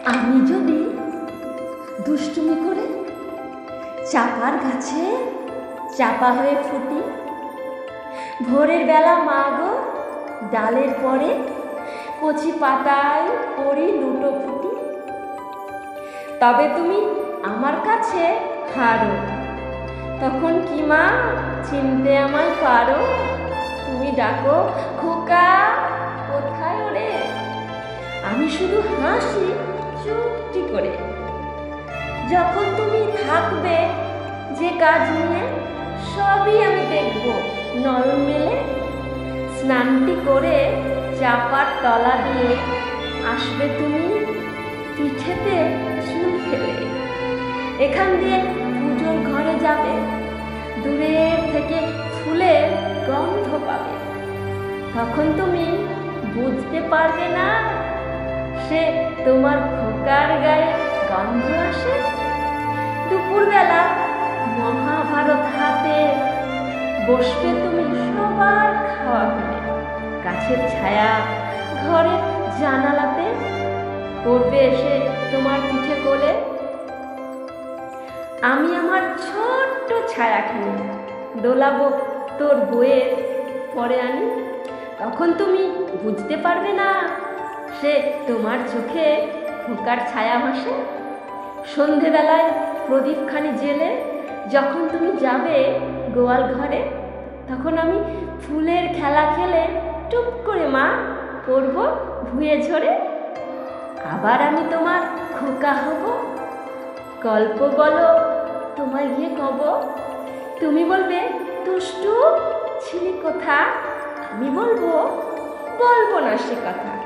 আমি যদি দুষ্টুমি করে চাপার গাছে চাপা হয়ে ফুটি, ভোরের বেলা মা গো ডালের পরে কচি পাতায় পড়ি লুটো ফুটি, তবে তুমি আমার কাছে হারো, তখন কি মা চিনতে আমায় পারো? তুমি ডাকো খোকা কোথায় ওরে, আমি শুধু হাসি চুপটি করে। যখন তুমি থাকবে যে কাজ নিয়ে, সবই আমি দেখব নয়ন মেলে। স্নানটি করে চাপার তলা দিয়ে আসবে তুমি পিঠেতে চুল ফেলে, এখান দিয়ে পুজোর ঘরে যাবে, দূরের থেকে ফুলের গন্ধ পাবে। তখন তুমি বুঝতে পারবে না সে তোমার খোকার গায়ে গন্ধ আসে। দুপুরবেলা মহাভারত হাতে বসবে তুমি সবার খাওয়া হলে, গাছের ছায়া ঘরের জানালাতে পড়বে এসে তোমার পিঠে কোলে। আমি আমার ছোট্ট ছায়াখানি দোলাবো তোর বইয়ের পরে আনি, তখন তুমি বুঝতে পারবে না সে তোমার চোখে খোকার ছায়া ভাসে। সন্ধেবেলায় প্রদীপখানি জেলে যখন তুমি যাবে গোয়াল ঘরে, তখন আমি ফুলের খেলা খেলে টুপ করে মা পড়ব ভুঁয়ে ঝরে। আবার আমি তোমার খোকা হব, গল্প বলো তোমায় গিয়ে কব। তুমি বলবে দুষ্টু ছিলি কোথা, আমি বলবো না সে কথা।